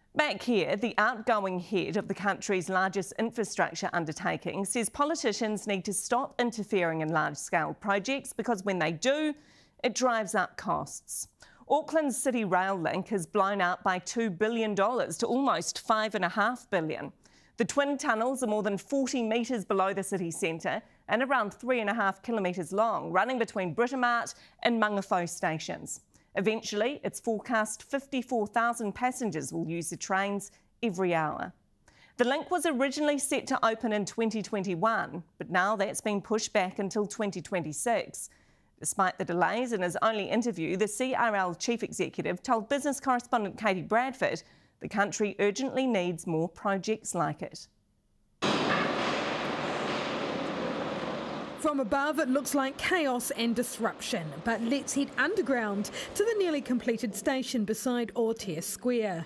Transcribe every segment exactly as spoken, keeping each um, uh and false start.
Back here, the outgoing head of the country's largest infrastructure undertaking says politicians need to stop interfering in large-scale projects because when they do, it drives up costs. Auckland's City Rail link is blown out by two billion dollars to almost five point five billion dollars. The twin tunnels are more than forty metres below the city centre and around three and a half kilometres long, running between Britomart and Mangawhau stations. Eventually, it's forecast fifty-four thousand passengers will use the trains every hour. The link was originally set to open in twenty twenty-one, but now that's been pushed back until twenty twenty-six. Despite the delays, in his only interview, the C R L chief executive told business correspondent Katie Bradford the country urgently needs more projects like it. From above, it looks like chaos and disruption, but let's head underground to the nearly completed station beside Aotearoa Square.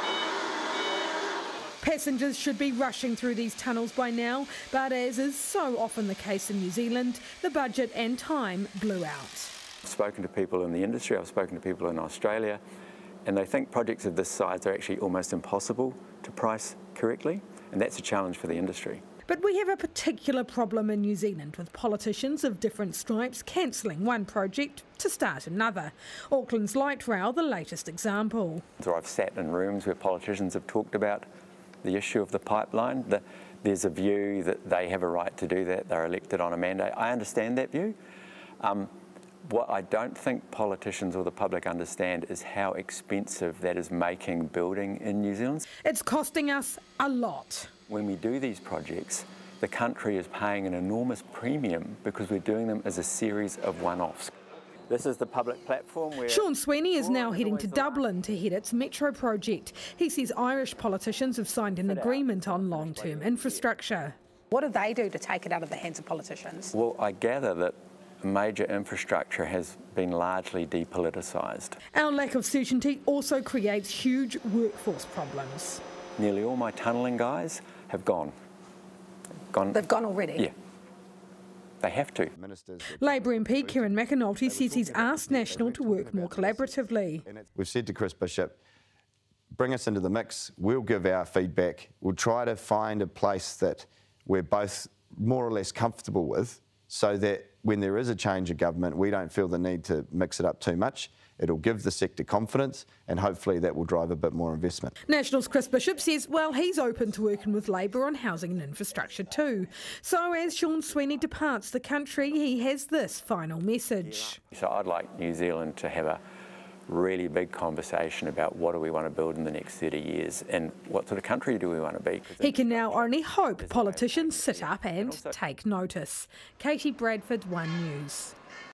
Passengers should be rushing through these tunnels by now, but as is so often the case in New Zealand, the budget and time blew out. I've spoken to people in the industry, I've spoken to people in Australia, and they think projects of this size are actually almost impossible to price correctly, and that's a challenge for the industry. But we have a particular problem in New Zealand, with politicians of different stripes cancelling one project to start another. Auckland's light rail, the latest example. So I've sat in rooms where politicians have talked about the issue of the pipeline. The, there's a view that they have a right to do that, they're elected on a mandate. I understand that view. Um, what I don't think politicians or the public understand is how expensive that is making building in New Zealand. It's costing us a lot. When we do these projects, the country is paying an enormous premium because we're doing them as a series of one-offs. This is the public platform where... Sean Sweeney is now heading to Dublin to head its metro project. He says Irish politicians have signed an agreement on long-term infrastructure. What do they do to take it out of the hands of politicians? Well, I gather that major infrastructure has been largely depoliticised. Our lack of certainty also creates huge workforce problems. Nearly all my tunnelling guys have gone. gone. They've gone already? Yeah. They have to. Labour M P Kieran McAnulty says he's asked National to work more collaboratively. We've said to Chris Bishop, bring us into the mix, we'll give our feedback, we'll try to find a place that we're both more or less comfortable with, so that when there is a change of government, we don't feel the need to mix it up too much. It'll give the sector confidence, and hopefully that will drive a bit more investment. National's Chris Bishop says, well, he's open to working with Labour on housing and infrastructure too. So as Sean Sweeney departs the country, he has this final message. So I'd like New Zealand to have a really big conversation about what do we want to build in the next thirty years and what sort of country do we want to be. He can now only hope politicians sit up and take notice. Katie Bradford, One News.